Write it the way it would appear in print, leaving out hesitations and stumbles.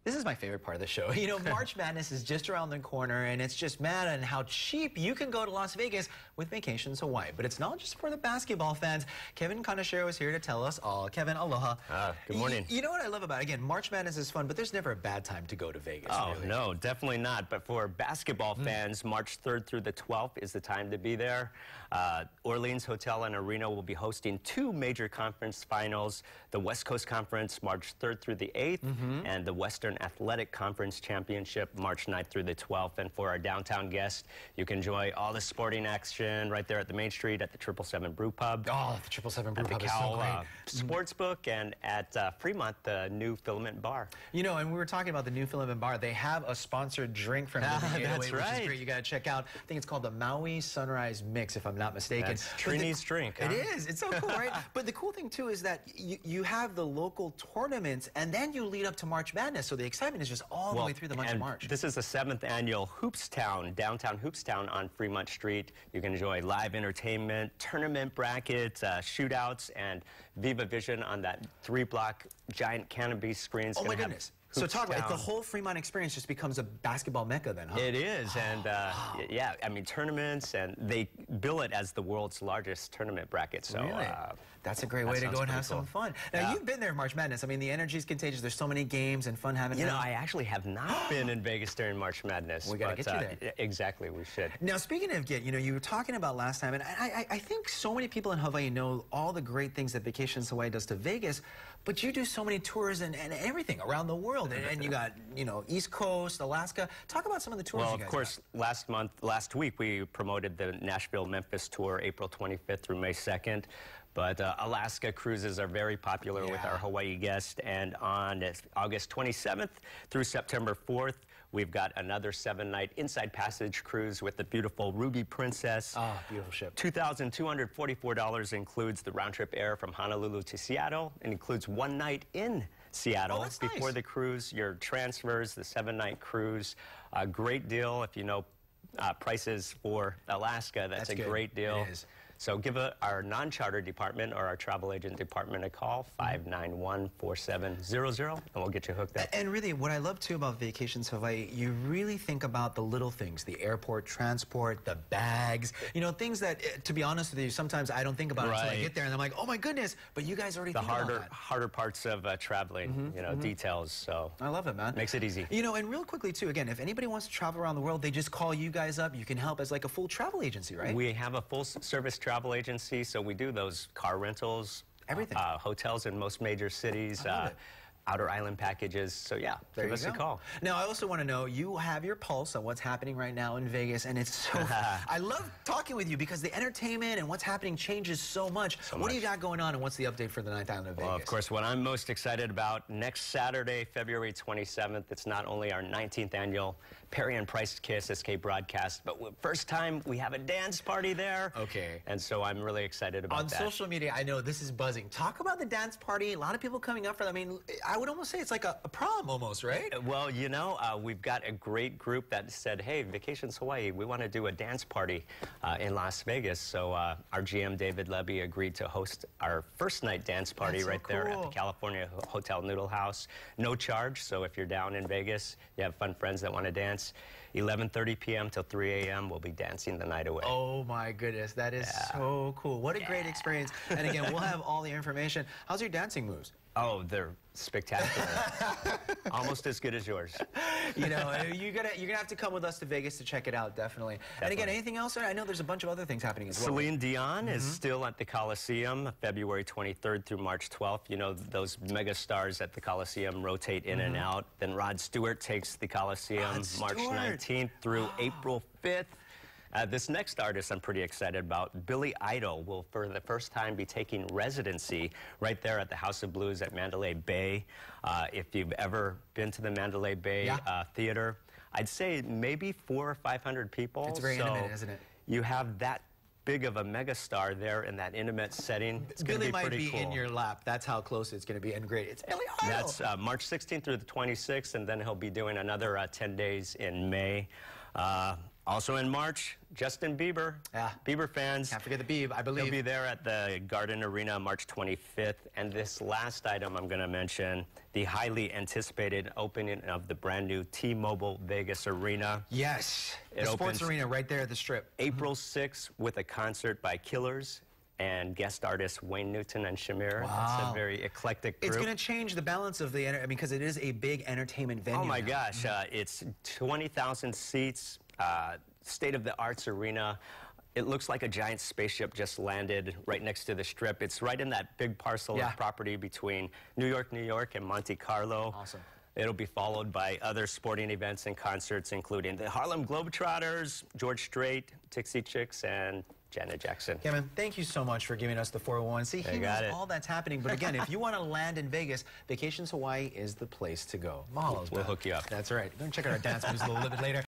This is my favorite part of the show. You know, March Madness is just around the corner, and it's just mad on how cheap you can go to Las Vegas with Vacations Hawaii. But it's not just for the basketball fans. Kevin Kaneshiro is here to tell us all. Kevin, aloha. Good morning. You know what I love about it? Again, March Madness is fun, but there's never a bad time to go to Vegas. Oh, really. no, definitely not. But for basketball fans, March 3rd through the 12th is the time to be there. Orleans Hotel and Arena will be hosting two major conference finals, the West Coast Conference March 3rd through the 8th, and the Western Athletic Conference Championship March 9th through the 12th. And for our downtown guests, you can enjoy all the sporting action right there at the Main Street at the 777 Brew Pub. Oh, the 777 Brew Pub is so great. Sportsbook, and at Fremont, the new Filament Bar. You know, and we were talking about the new Filament Bar. They have a sponsored drink from Movie 808, That's right. which is great. You got to check out. I think it's called the Maui Sunrise Mix, if I'm not mistaken. That's Trini's drink. It is. It's so cool, right? But the cool thing, too, is that you have the local tournaments, and then you lead up to March Madness, so the excitement is just all the way through the month of March. This is the 7th annual Hoopstown, downtown Hoopstown on Fremont Street. You can enjoy live entertainment, tournament brackets, shootouts, and Viva Vision on that 3-block giant canopy screen. Oh, my goodness. So talk like the whole Fremont experience just becomes a basketball mecca then, huh? It is, and yeah, I mean tournaments, and they bill it as the world's largest tournament bracket. So really? That's a great way to go and have some fun. Now, you've been there, March Madness. I mean, the energy is contagious. There's so many games and fun having. You know, I actually have not been in Vegas during March Madness. We got to get you there. Exactly, we should. Now, speaking of you know, you were talking about last time, and I think so many people in Hawaii know all the great things that Vacations Hawaii does to Vegas, but you do so many tours and everything around the world, and you got, you know, East Coast, Alaska. Talk about some of the tours you guys Well, of course, last week, we promoted the Nashville-Memphis tour, April 25th through May 2nd. But Alaska cruises are very popular with our Hawaii guests. And on August 27th through September 4th, we've got another 7-night Inside Passage cruise with the beautiful Ruby Princess. Oh, beautiful ship. $2,244 includes the round-trip air from Honolulu to Seattle. It includes 1 night in Seattle before the cruise, your transfers, the 7-night cruise. A great deal. If you know prices for Alaska, that's a great deal. It is. So give our non-charter department or our travel agent department a call, 591-4700, and we'll get you hooked up. And really, what I love, too, about Vacations Hawaii, you really think about the little things, the airport transport, the bags, you know, things that, to be honest with you, sometimes I don't think about until I get there, and I'm like, oh, my goodness, but you guys already think about that. The harder parts of traveling, you know, details, so. I love it, man. Makes it easy. You know, and real quickly, too, again, if anybody wants to travel around the world, they just call you guys up. You can help as like a full travel agency, right? We have a full-service travel agency, so we do those car rentals, everything, hotels in most major cities, outer island packages. So yeah, give us a call. Now, I also want to know, you have your pulse on what's happening right now in Vegas, and it's so I love talking with you because the entertainment and what's happening changes so much. What do you got going on, and what's the update for the 9th Island of Vegas? Well, of course, what I'm most excited about, next Saturday, February 27th, it's not only our 19th annual Perry and Price KSSK broadcast, but first time we have a dance party there. Okay. And so I'm really excited about that. On social media, I know this is buzzing. Talk about the dance party. A lot of people coming up for that. I mean, I would almost say it's like a prom almost, right? Well, you know, we've got a great group that said, hey, Vacations Hawaii, we want to do a dance party in Las Vegas. So our GM, David Levy, agreed to host our first night dance party there at the California Hotel Noodle House. No charge, so if you're down in Vegas, you have fun friends that want to dance, 11:30 p.m. till 3 a.m. we'll be dancing the night away. Oh my goodness, that is so cool. What a great experience. And again, we'll have all the information. How's your dancing moves? Oh, they're spectacular. Almost as good as yours. You know, you're gonna have to come with us to Vegas to check it out, definitely. And again, anything else? I know there's a bunch of other things happening as well. Celine Dion is still at the Coliseum, February 23rd through March 12th. You know, those mega stars at the Coliseum rotate in and out. Then Rod Stewart takes the Coliseum March 19th through April 5th. This next artist I'm pretty excited about, Billy Idol, will for the first time be taking residency right there at the House of Blues at Mandalay Bay. If you've ever been to the Mandalay Bay Theater, I'd say maybe 400 or 500 people. It's very intimate, isn't it? You have that big of a megastar there in that intimate setting. It's going to be pretty cool. Billy might be in your lap. That's how close it's going to be, and great. It's Billy Idol. That's March 16th through the 26th, and then he'll be doing another 10 days in May. Also in March, Justin Bieber. Yeah. Bieber fans. Can't forget the Bieb, I believe. He'll be there at the Garden Arena March 25th. And this last item I'm going to mention, the highly anticipated opening of the brand new T-Mobile Vegas Arena. Yes. It the sports opens arena right there at the Strip. April 6th with a concert by Killers and guest artists Wayne Newton and Shamir. Wow. It's a very eclectic group. It's going to change the balance of the, because it is a big entertainment venue. Oh my now. gosh, it's 20,000 seats, state-of-the-arts arena. It looks like a giant spaceship just landed right next to the Strip. It's right in that big parcel of property between New York, and Monte Carlo. Awesome. It'll be followed by other sporting events and concerts, including the Harlem Globetrotters, George Strait, Dixie Chicks, and Janet Jackson. Kevin, thank you so much for giving us the 401. See, he knows all that's happening. But again, if you want to land in Vegas, Vacations Hawaii is the place to go. Mahalo's We'll hook you up. That's right. Go and check out our dance moves a little bit later.